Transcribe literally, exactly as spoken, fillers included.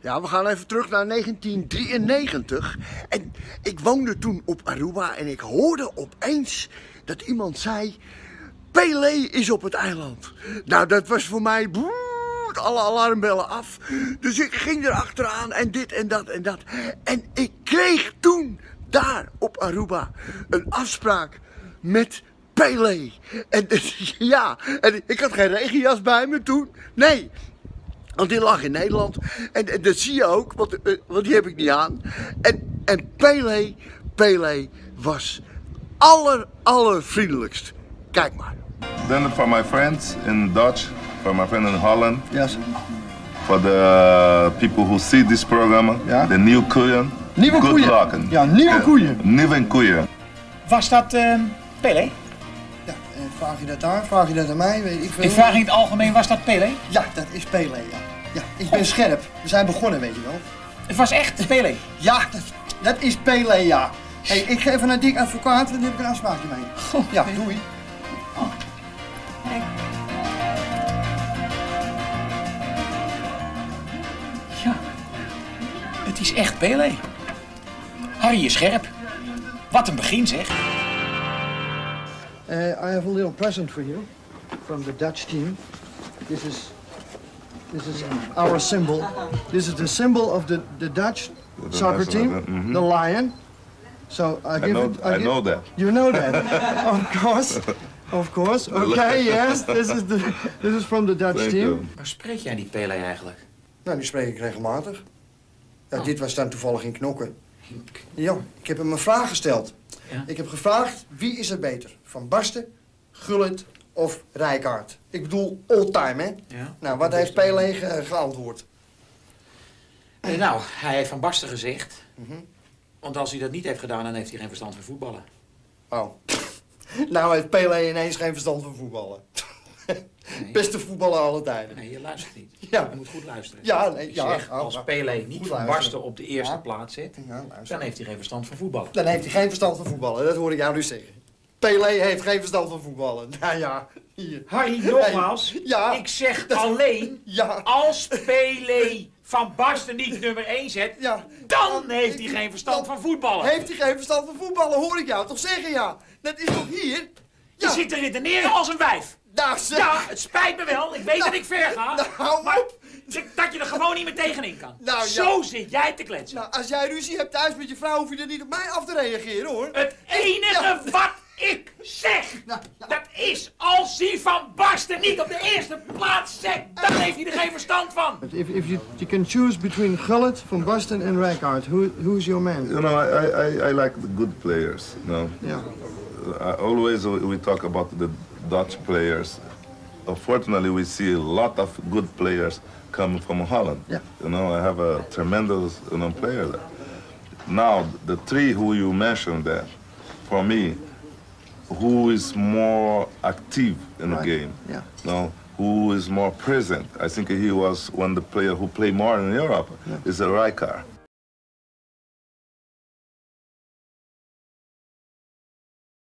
Ja, we gaan even terug naar negentien drieënnegentig. En ik woonde toen op Aruba en ik hoorde opeens dat iemand zei... Pelé is op het eiland. Nou, dat was voor mij... Boe, alle alarmbellen af. Dus ik ging erachteraan en dit en dat en dat. En ik kreeg toen daar op Aruba een afspraak met Pelé. En ja, en ik had geen regenjas bij me toen. Nee. Want die lag in Nederland. En, en dat zie je ook, want, want die heb ik niet aan. En, en Pelé, Pelé was aller, allervriendelijkst. Kijk maar. Then for my friends in Dutch, for my friend in Holland. Yes. For the people who see this program, ja? de nieuwe koeien. Nieuwe Good koeien? luck. Ja, nieuwe koeien. Nieuwe koeien. Was dat uh, Pelé? Ja, vraag je dat aan? Vraag je dat aan mij? Weet ik veel. Ik vraag in het algemeen, was dat Pelé? Ja, dat is Pelé, ja. Ja, ik ben scherp. We zijn begonnen, weet je wel. Het was echt Pelé? Ja, dat, dat is Pelé, ja. Hey, ik geef een dik advocaat en daar heb ik een afspraakje mee. Goh, ja, doei. Oh. Nee. Ja, het is echt Pelé. Harry is scherp. Wat een begin, zeg. Uh, I have a little present for you from the Dutch team. This is this is our symbol. This is the symbol of the the Dutch soccer team, mm-hmm. the lion. So I give I know, it. I, I give, know that. You know that, of course, of course. Okay, yes. This is the this is from the Dutch Thank team. you. Waar spreek jij die Pelé eigenlijk? Nou, die spreek ik regelmatig. Ja, oh. Dit was dan toevallig in Knokken. Ja, ik heb hem een vraag gesteld. Ja? Ik heb gevraagd, wie is er beter? Van Basten, Gullit of Rijkaard? Ik bedoel, all-time, hè? Ja. Nou, wat heeft Pelé ge geantwoord? Eh, nou, hij heeft Van Basten gezegd. Mm-hmm. Want als hij dat niet heeft gedaan, dan heeft hij geen verstand van voetballen. Oh. Nou heeft Pelé ineens geen verstand van voetballen. Nee. Beste voetballer alle tijden. Nee, je luistert niet. Ja. Je moet goed luisteren. Ja, nee, Ik ja. zeg, Oh, als ja. Pelé niet Goed Van luisteren. Basten op de eerste Ja. plaats zet, Ja, luister. dan heeft hij geen verstand van voetballen. Dan heeft hij geen verstand van voetballen, dat hoor ik jou nu zeggen. Pelé heeft geen verstand van voetballen. Nou ja, hier. Harry, nogmaals, Nee. Ja. ik zeg Dat- alleen, Ja. als Pelé Van Basten niet nummer één zet, Ja. dan heeft hij geen verstand Dan van voetballen. Heeft hij geen verstand van voetballen, hoor ik jou toch zeggen, ja. Dat is toch hier? Je Ja. zit te redeneren als een wijf. Nou, zeg. Ja, het spijt me wel. Ik weet Nou, dat ik ver ga. nou, hou maar op. dat je er gewoon niet meer tegenin kan. Nou, ja. Zo zit jij te kletsen. Nou, als jij ruzie hebt thuis met je vrouw, hoef je er niet op mij af te reageren, hoor. Het enige Ja. wat ik zeg, Nou, ja. dat is als hij Van Basten niet op de eerste plaats zet, dan heeft hij er geen verstand van. If, if you, you can choose between Gullit, Van Basten and Rijkaard, who, who's your man? You know, I, I, I like the good players. You know, Yeah. I, always we talk about the Dutch players. Unfortunately, we see a lot of good players coming from Holland. Yeah. You know, I have a tremendous you know, player there. Now, the three who you mentioned there, for me, who is more active in the Right. game? Yeah. You know, who is more present? I think he was one of the player who played more in Europe. Yeah. Is a Rijkaard.